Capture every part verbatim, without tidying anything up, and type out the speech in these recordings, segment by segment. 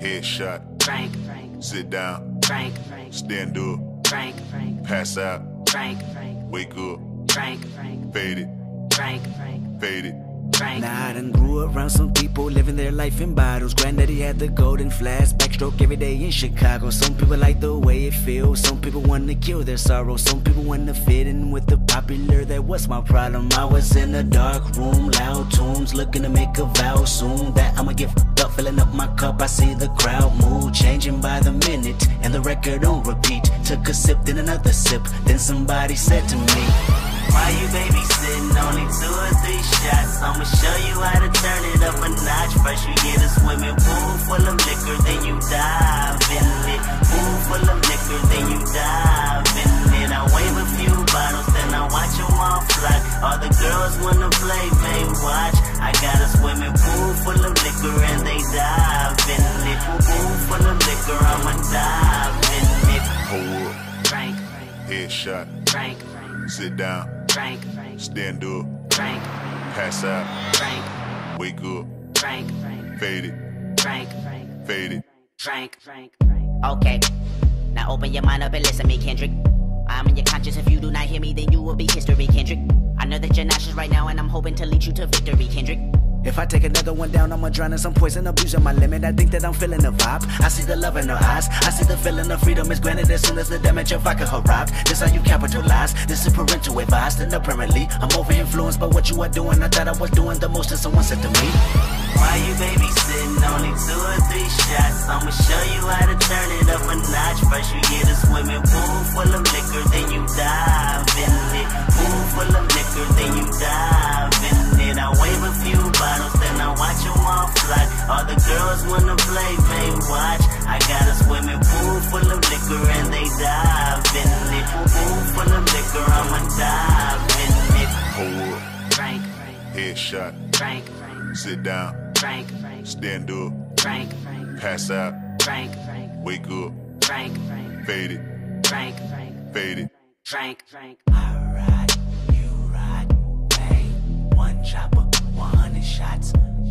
Headshot. Frank, Frank. Sit down. Frank, Frank. Stand up. Frank, Frank. Pass out. Frank, Frank. Wake up. Frank, Frank. Fade it. Frank, Frank. Fade it. Frank. Now I done grew around some people living their life in bottles. Granddaddy had the golden flask, backstroke every day in Chicago. Some people like the way it feels, some people want to kill their sorrow. Some people want to fit in with the popular, that was my problem. I was in a dark room, loud tunes, looking to make a vow soon that I'ma get f***ed up, filling up my cup. I see the crowd mood changing by the minute, and the record on repeat. Took a sip, then another sip, then somebody said to me, why you babysitting? Only two or three shots. I'ma show you how to turn it up a notch. First you get a swimming pool full of liquor, then you dive in it. Pool full of liquor, then you dive in it. I wave a few bottles, then I watch them all fly. All the girls wanna play, they watch. I got a swimming pool full of liquor and they dive in it. Pool full of liquor, I'ma dive in it. Hold up. Frank, Frank. Headshot. Frank, Frank. Sit down. Frank, Frank. Stand up. Frank, Pass out. Frank. Wake up. Frank, Frank. Fade it. Frank, Frank. Fade it. Frank, Frank, Frank. Okay, now open your mind up and listen me, Kendrick. I'm in your conscience. If you do not hear me, then you will be history, Kendrick. I know that you're nauseous right now, and I'm hoping to lead you to victory, Kendrick. if I take another one down, I'ma drown in some poison, abusing my limit. I think that I'm feeling the vibe. I see the love in her eyes. I see the feeling of freedom is granted as soon as the damage of vodka arrived. This how you capitalize. This is parental advice. And apparently, I'm over influenced by what you are doing. I thought I was doing the most, and someone said to me, why you babysitting? Only two or three shots. I'ma show you how to turn it up a notch. First you get a swimming pool full of liquor, then you dive in it. Pool full of liquor, then you dive in it. I wave a few bottles, then I watch them all fly. All the girls wanna play, they watch. I got a swimming pool full of liquor and they dive in it. Pool full of liquor, I'ma dive in it. Hold up. Frank, Frank. Headshot. Frank, Frank. Sit down. Frank, Frank. Stand up. Frank, Frank. Pass out. Frank, Frank. Wake up. Frank, Frank. Fade it. Frank, Frank. Fade it. Frank, Frank. I ride, you ride, bang. One chopper, one hundred shots,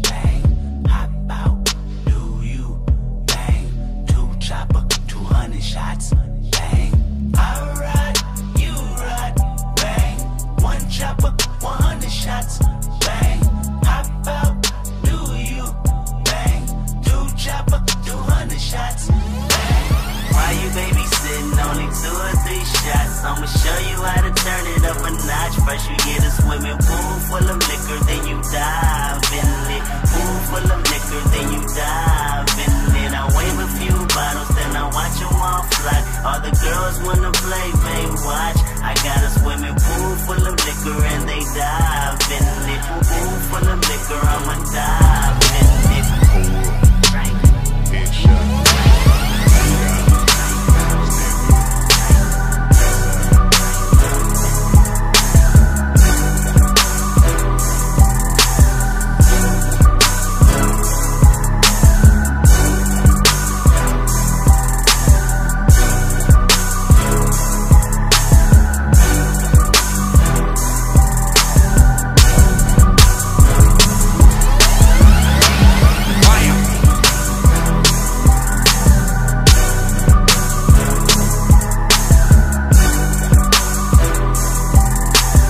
bang. Hop out, do you, bang. Two chopper, two hundred shots, bang. I ride, you ride, bang. One chopper, one hundred shots, bang. Hop out, do you, bang. Two chopper, two hundred shots, bang. Why you babysitting? Only two or three shots. I'ma show you how to turn it up a notch. First you get a swimming pool full of liquor, then you dive in it. Pool full of liquor, then you dive in it. I wave a few bottles, then I watch them all fly. All the girls wanna play, they watch. I got a swimming pool full of liquor and they dive in it. Pool full of liquor, I'ma dive in it. Hold up. Frank, Headshot.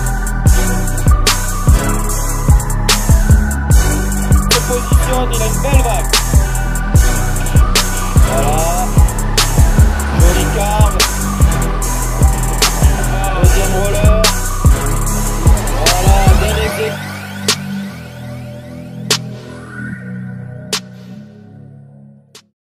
Posizione nel